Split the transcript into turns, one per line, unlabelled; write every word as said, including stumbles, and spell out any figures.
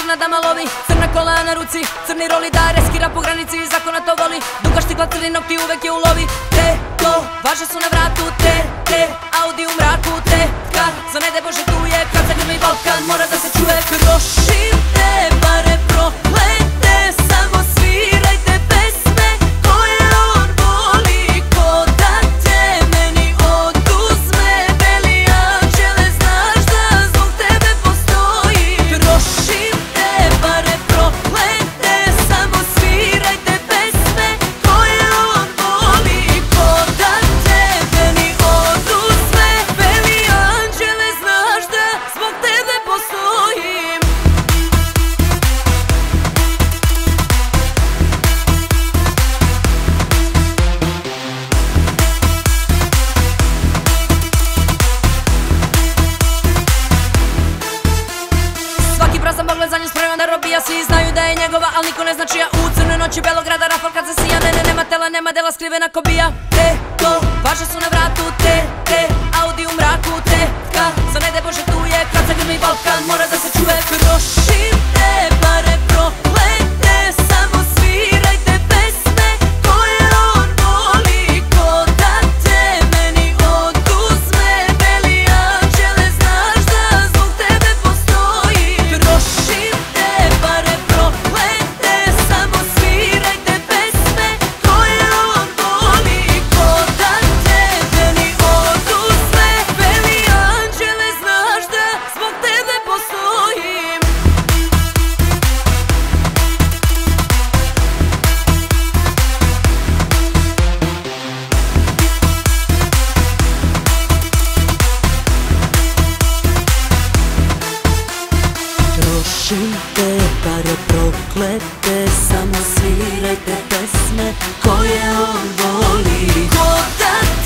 crna dama lovi, crna kola na ruci, crni roli da reskira po granici, zakona to voli, duga štikla, crni nokti, uvek je u lovi. Te, to, vaše su na vratu, te, te, Audi u mraku, te, ka, za ne daj Bože tu je, kad se grmi Balkan, mora da se čuje. Krošim te, bare proklete, samo svirajte pesme koje on voli, ko da te meni oduzme, beli anđele, znaš da zbog tebe postojim. Krošim te, bare proklete, samo svirajte pesme koje on voli, ko da te meni oduzme, beli anđele, znaš da zbog tebe postojim. Svaki prazan pogled za njim spreman da robija, svi znaju da je njegova, al niko ne znači ja. U crnoj noći Belograda rafal kad se sija, ne, ne, nema tela, nema dela, skrivena ko bija. Te, to, vaše su na vratu, te, te, Audi u mraku, te, ka, za ne daj Bože tu je, kad se grmi Balkan, mora da se čuje. Krošim te, bare proklete, samo svirajte pesme koje on voli, ko da te meni oduzme, beli anđele, znaš da zbog tebe postojim. Krošim te, bare proklete, samo svirajte pesme koje on voli, ko da te meni oduzme, beli anđele, znaš da zbog tebe postojim. Krošim te, bare proklete, samo svirajte pesme koje on voli, ko da